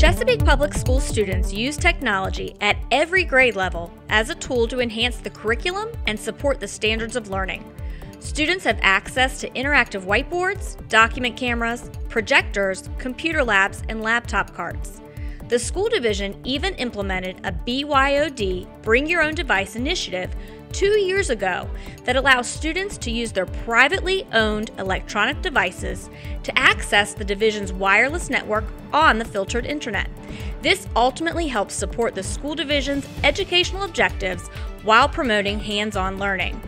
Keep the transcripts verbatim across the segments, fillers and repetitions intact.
Chesapeake Public School students use technology at every grade level as a tool to enhance the curriculum and support the standards of learning. Students have access to interactive whiteboards, document cameras, projectors, computer labs, and laptop carts. The school division even implemented a B Y O D, Bring Your Own Device initiative two years ago that allows students to use their privately owned electronic devices to access the division's wireless network on the filtered internet. This ultimately helps support the school division's educational objectives while promoting hands-on learning.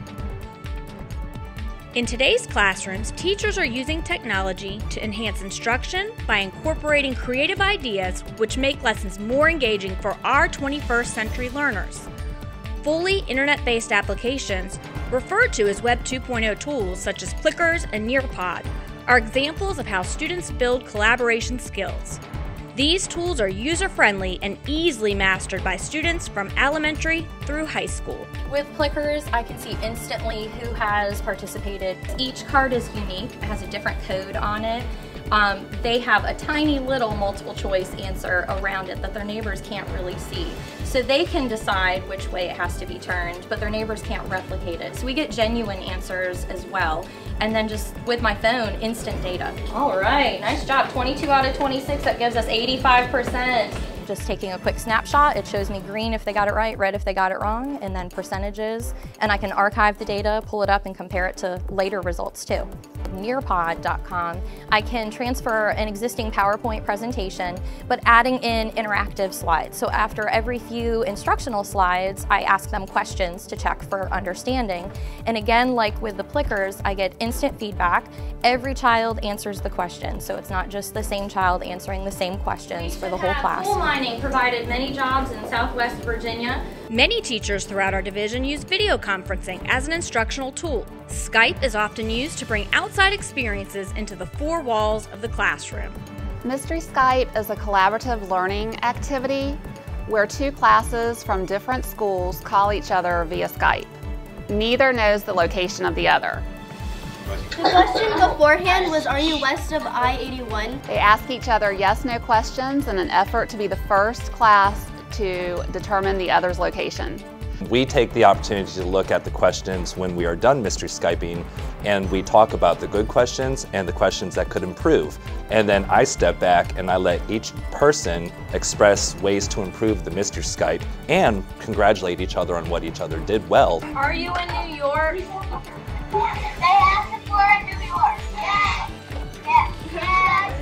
In today's classrooms, teachers are using technology to enhance instruction by incorporating creative ideas which make lessons more engaging for our twenty-first century learners. Fully internet-based applications, referred to as Web two point oh tools such as Clickers and Nearpod, are examples of how students build collaboration skills. These tools are user-friendly and easily mastered by students from elementary through high school. With Clickers, I can see instantly who has participated. Each card is unique, it has a different code on it. Um, they have a tiny little multiple choice answer around it that their neighbors can't really see. So they can decide which way it has to be turned, but their neighbors can't replicate it. So we get genuine answers as well. And then just with my phone, instant data. All right, nice job. twenty-two out of twenty-six, that gives us eighty-five percent. Just taking a quick snapshot, it shows me green if they got it right, red if they got it wrong, and then percentages. And I can archive the data, pull it up, and compare it to later results too. Nearpod dot com, I can transfer an existing PowerPoint presentation, but adding in interactive slides. So after every few instructional slides, I ask them questions to check for understanding. And again, like with the Clickers, I get instant feedback. Every child answers the question, so it's not just the same child answering the same questions for the whole class. Coal mining provided many jobs in Southwest Virginia. Many teachers throughout our division use video conferencing as an instructional tool. Skype is often used to bring outside experiences into the four walls of the classroom. Mystery Skype is a collaborative learning activity where two classes from different schools call each other via Skype. Neither knows the location of the other. The question beforehand was, are you west of I eighty-one? They ask each other yes-no questions in an effort to be the first class to determine the other's location. We take the opportunity to look at the questions when we are done mystery Skyping, and we talk about the good questions and the questions that could improve. And then I step back and I let each person express ways to improve the mystery Skype and congratulate each other on what each other did well. Are you in New York? They asked if we're in New York. Yes. Yes.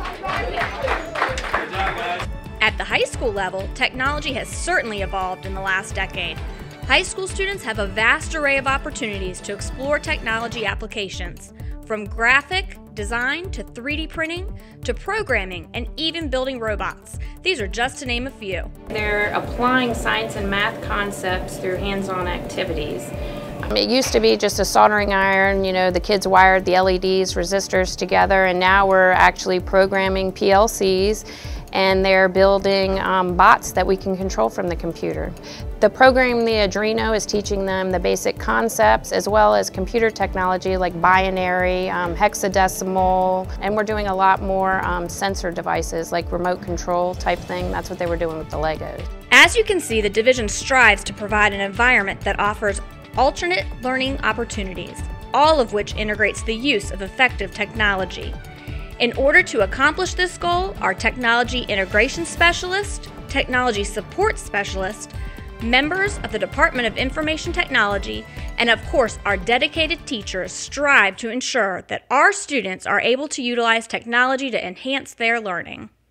Yes. At the high school level, technology has certainly evolved in the last decade. High school students have a vast array of opportunities to explore technology applications, from graphic design to three D printing to programming and even building robots. These are just to name a few. They're applying science and math concepts through hands-on activities. It used to be just a soldering iron, you know, the kids wired the L E Ds, resistors together, and now we're actually programming P L Cs, and they're building um, bots that we can control from the computer. The program, the Arduino, is teaching them the basic concepts as well as computer technology like binary, um, hexadecimal, and we're doing a lot more um, sensor devices like remote control type thing. That's what they were doing with the Legos. As you can see, the division strives to provide an environment that offers alternate learning opportunities, all of which integrates the use of effective technology. In order to accomplish this goal, our technology integration specialist, technology support specialist, members of the Department of Information Technology, and of course our dedicated teachers strive to ensure that our students are able to utilize technology to enhance their learning.